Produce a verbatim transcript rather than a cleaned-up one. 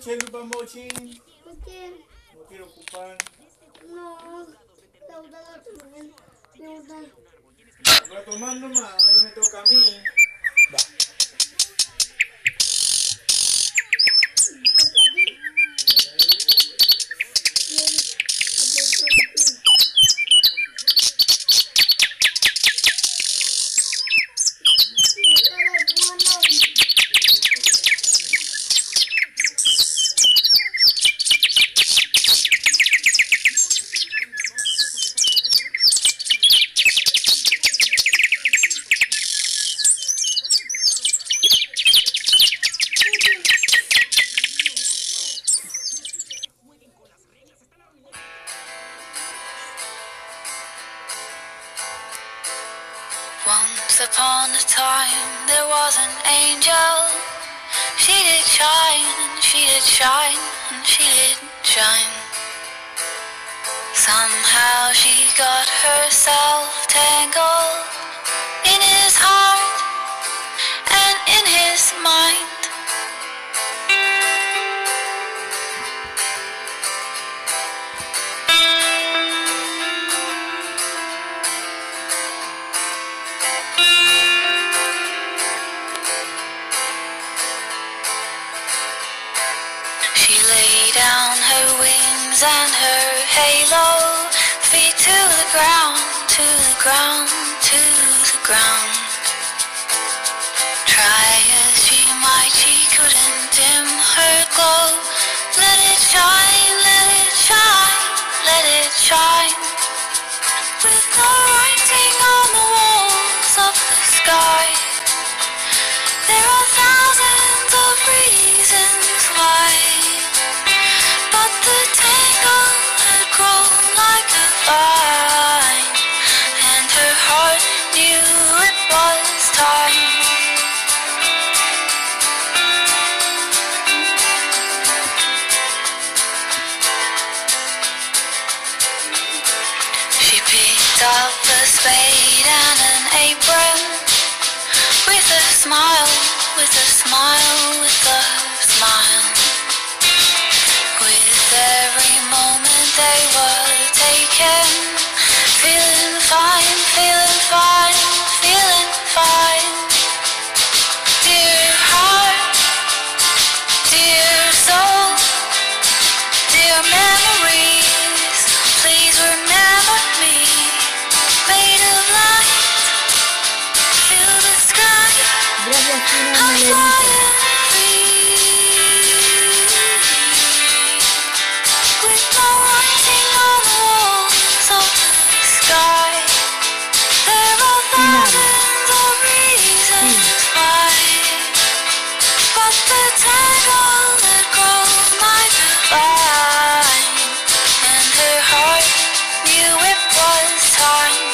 celu pa moching. ¿Por qué? No quiero ocupar. No, la otra la toman. La otra. Voy a tomar nomás, ahora me toca a mí. Va. Once upon a time there was an angel. She did shine and she did shine and she did shine. Somehow she got herself tangled in his heart and in his mind. She lay down her wings and her halo, feet to the ground, to the ground, to the ground. Try as she might, she couldn't dim her glow. Let it shine, let it shine, let it shine. With no writing on the walls of the sky, there are thousands of reasons why. But the tangle had grown like a vine, and her heart knew it was time. She picked up a spade and an apron, with a smile, with a smile, with a smile. With every moment they were taken, feeling fine, feeling fine, feeling fine. Dear heart, dear soul, dear memories, please remember me. Made of light, fill the sky, I'm flying free. With no writing on the walls of the sky, there are thousands of reasons why. But the tangle had grown like a vine, and her heart knew it was time.